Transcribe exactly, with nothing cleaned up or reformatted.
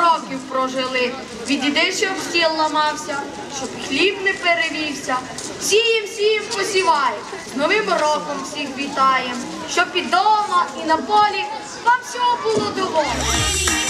років прожили, відійди, щоб стіл ламався, щоб хліб не перевівся. Сієм, сієм, посіваєм, з Новим роком всіх вітаєм, щоб і дома, і на полі вам всього було доволі.